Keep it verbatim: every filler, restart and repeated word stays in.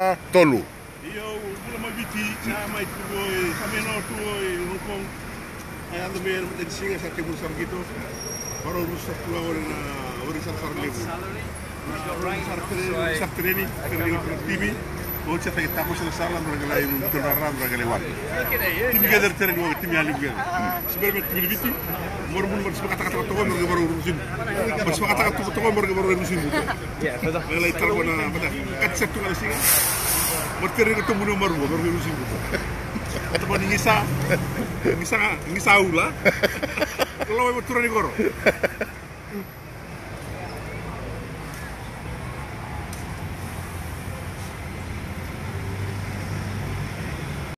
tolu. Io bula ma biti sa mai tuo sa meno tuo Hong Kong. Ai ando mer de singa sa ke bul sar gitu. Baru rusak tuo na ori sar sar lebu. Sar treni sar treni treni T V. O cha ta kita ko sa sala ndra galay mu to ram ndra galay wat. Tim geder treni wo tim yali geder. Siber met tim biti. Mor mun mor sma kata kata to mor baru rusin. Mor sma kata kata to mor baru rusin. Ya, fada. Galay tarwana fada. Kat septu ala singa. Mortere ko tumuno maru baru rusin. Atau mau ngisa, ngisa ngisa ula. Kalau mau turun di koro.